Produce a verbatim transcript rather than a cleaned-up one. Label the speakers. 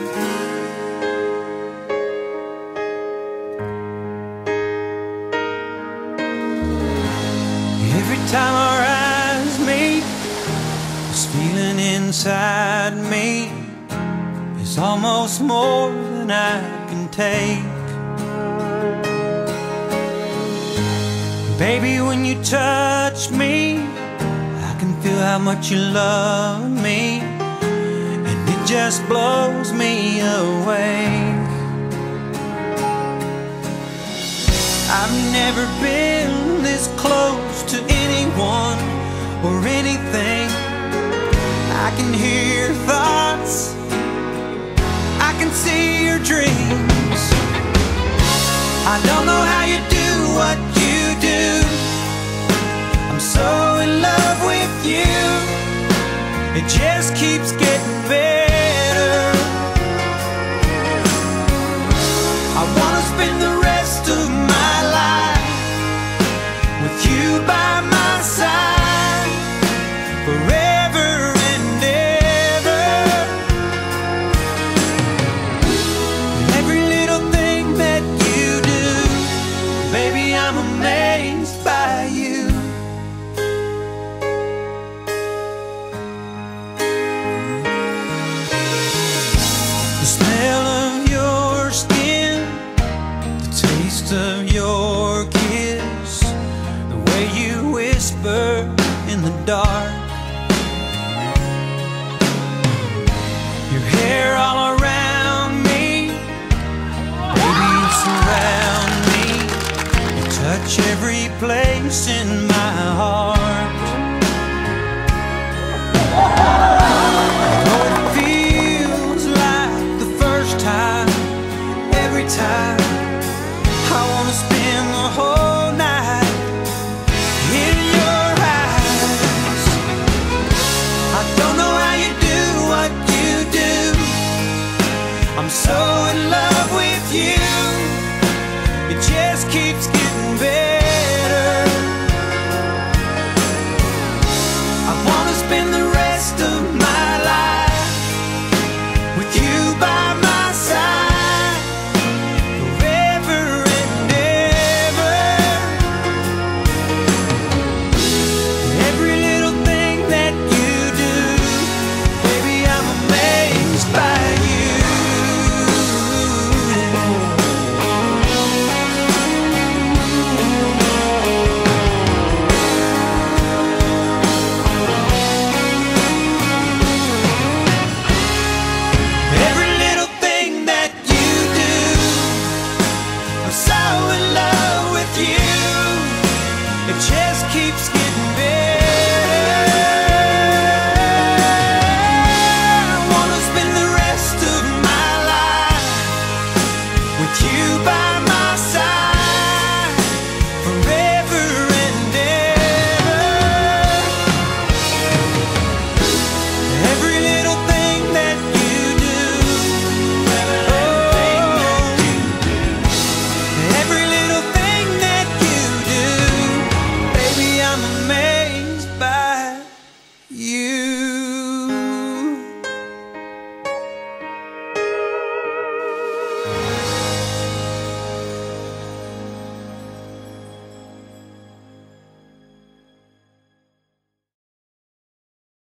Speaker 1: Every time our eyes meet, this feeling inside me is almost more than I can take. Baby, when you touch me, I can feel how much you love me, and it just blows me away. I've never been this close to anyone or anything. I can hear your thoughts, I can see your dreams. I don't know how you do what you do. I'm so in love with you. It just keeps getting better. I wanna spend the rest of my life with you by my side, forever and ever. Every little thing that you do, baby, I'm amazed by you. The smell of your skin, the taste of your kiss, the way you whisper in the dark, your hair all around me, baby, you surround me. You touch every place in my heart. Oh, it feels like the first time, every time. I wanna spend the whole night in your eyes. I don't know how you do what you do. I'm so in love